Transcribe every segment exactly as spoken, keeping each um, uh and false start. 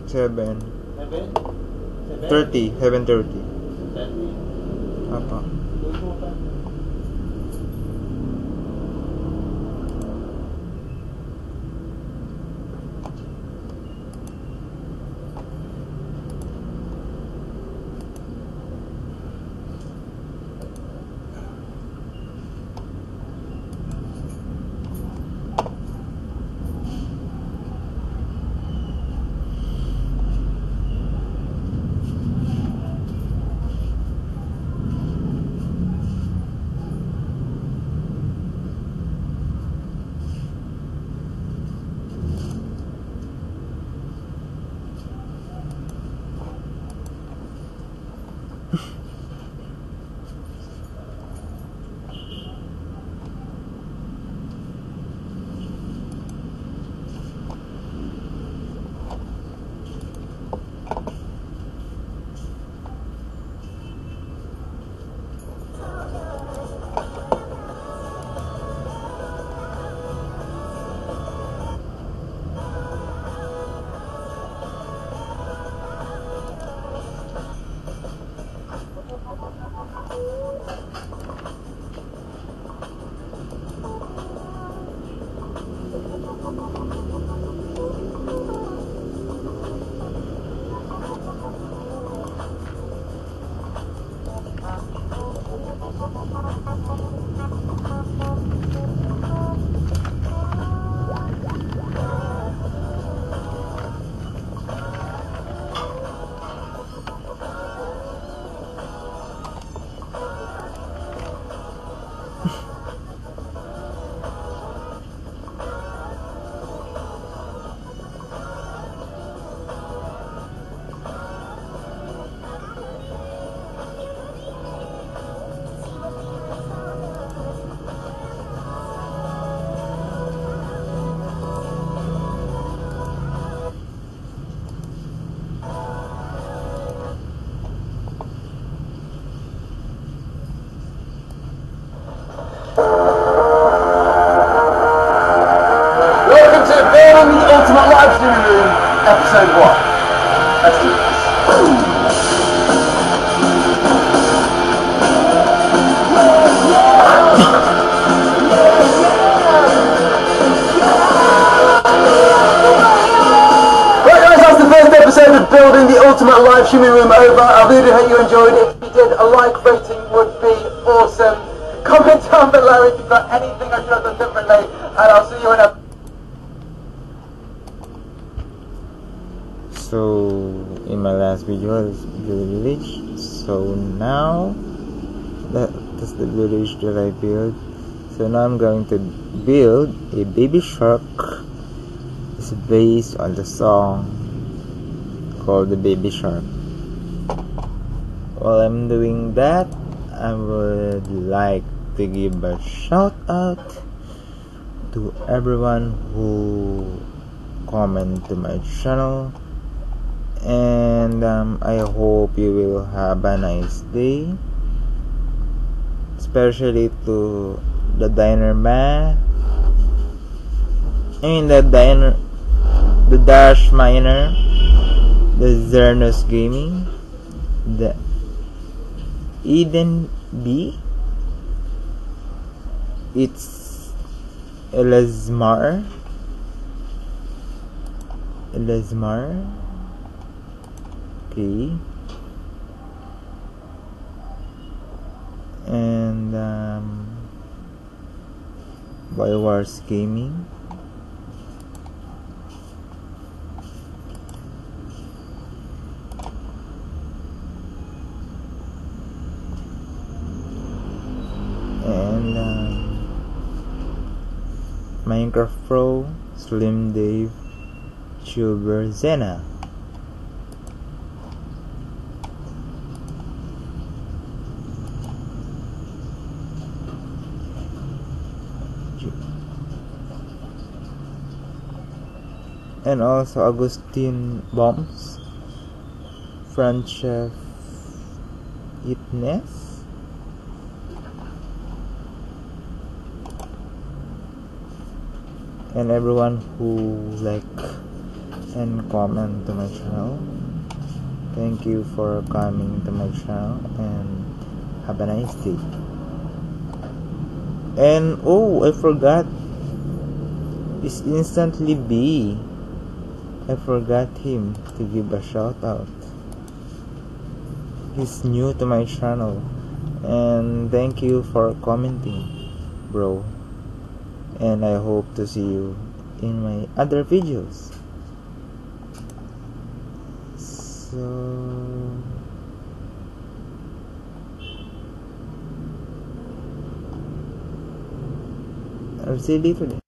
seven Seven? Seven? thirty. seven thirty. Thirty. Apa. Luto pa. Episode one. Let's do this. Right guys, that's the first episode of Building the Ultimate Live Streaming Room over. I really hope you enjoyed it. If you did, a like rating would be awesome. Comment down below if you've got anything I should have done differently, and I'll see you in a... So in my last video I was build a village, so now that, that's the village that I built. So now I'm going to build a baby shark. It's based on the song called the Baby Shark. While I'm doing that, I would like to give a shout out to everyone who comment to my channel. And um, I hope you will have a nice day, especially to the Diner Man, I mean the Diner, the Dash Miner, the Zernos Gaming, the Eden B, it's Elazmar, Elazmar. And um, Bywars Gaming, and um, Minecraft Pro, Slim Dave, Tuber Zena. And also Agustin Bombs, Franchef Itness, and everyone who like and comment to my channel. Thank you for coming to my channel and have a nice day. And oh, I forgot, it's Instantly B. I forgot him to give a shout out. He's new to my channel, and thank you for commenting, bro. And I hope to see you in my other videos. So I'll see you later.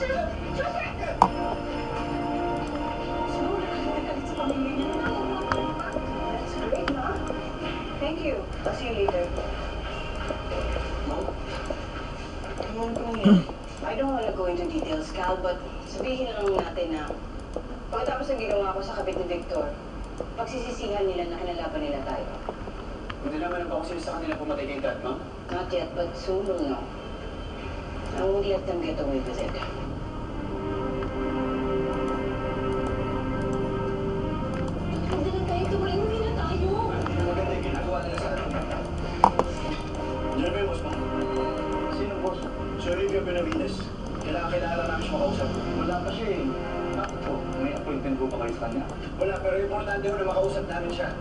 Thank you. I'll see you later. Naman ko yun. I don't wanna go into details, Cal, but sabihin lang natin na pagkatapos ng ginawa ko sa kabit ni Victor, pagsisisihan nila na kinalaban nila tayo. Hindi naman ba kung sino sa kanila pumatay kay Dad, ma'am? Not yet, but soon we'll know. I won't let them get away with it. Hindi lang tayo, tuloy mo na tayo. Maganda yung ginagawa nila sa atin. Diyan ba yung boss, ma'am? Sino boss? Si Olivia Benavides. Kailangan kilala namin siya makausap. Wala pa siya eh. Bakit po? May appointment po ba kayo sa kanya? Wala, pero importante ho na makausap namin siya.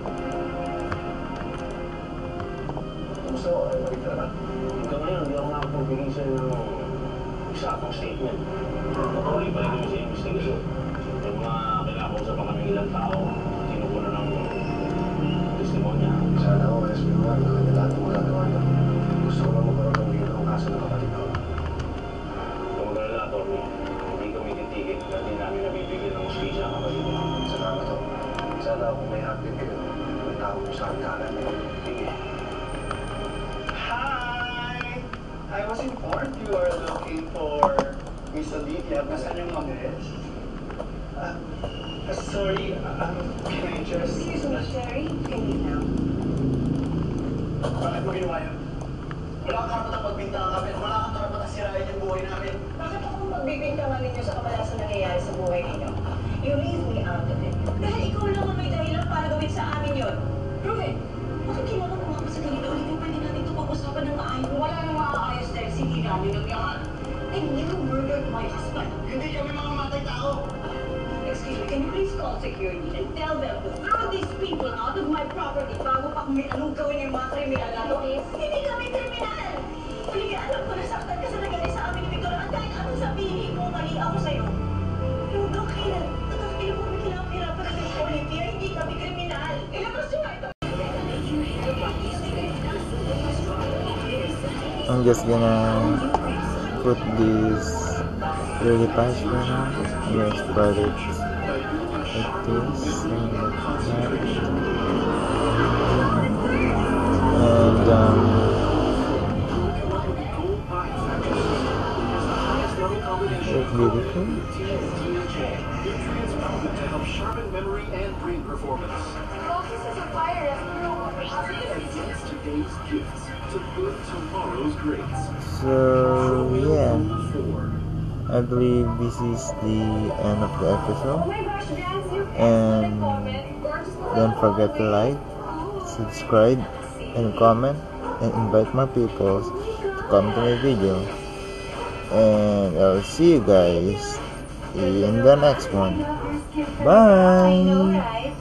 Gusto ko, ay bakit naman? Hanggang ngayon, hindi ako nakapagbigay sa'yo ng eksakong statement. Patuloy pa rin kami sa investigasyon. Yung mga kinakausap pa kami ilang tao, tinupunan ng testimonya. Sana ako, S B one, na kanya lahat ng magagawa niya. Gusto ko lang magkaroon ng gino ang kaso ng kapatid ko. Kung magkalala, Atty, hindi kami titigil at hindi namin nabibigyan ng hustisya ang kapatid ko. Salamat ako. Sana ako may update kayo. May tao kung saan kanan. Sige. Hi! I was informed you are looking for Miss Olivia. Nasaan yung mag-es? Uh, uh, sorry, uh, can I just... Excuse me, Sherry. Can you now? Bakit mo ginawa yun? Wala kang karapatang pagbintangan kami. Wala kang karapatang sirain yung buhay namin. Bakit ako magbibintangan ninyo sa kabalasan na nangyayari sa buhay ninyo? You leave me out of it. Dahil ikaw lang ang may dahilan para gawin sa amin yun. Prove it. Bakit kailangan umapa sa ganito ulit yung pwede natin ito pag-usapan ng maayos? Wala nang maayos dahil hindi namin nagyakan. And you murdered my husband. Hindi kami mga matay tao. Excuse me, can you please call security and tell them to throw these people out of my property bago pa kung may anong gawin yung mga kriminal na to? Hindi kami kriminal! Olivia, alam ko nasaktan ka sa nangyari sa amin ni Victor at kahit anong sabihin mo, mali ako sa'yo. Pero hanggang kailan? Hanggang kailan mo kami kinapirapan na ng Olivia? Hindi kami kriminal! Ilabas nyo nga ito! I'm just gonna put this really fast right now. I'm gonna spread it like this and like that. And um it's beautiful. To help sharpen memory and brain performance. Today's gifts to build tomorrow's greats. So yeah, I believe this is the end of the episode, and don't forget to like, subscribe, and comment, and invite more people to come to my video, and I'll see you guys in the next one. Bye.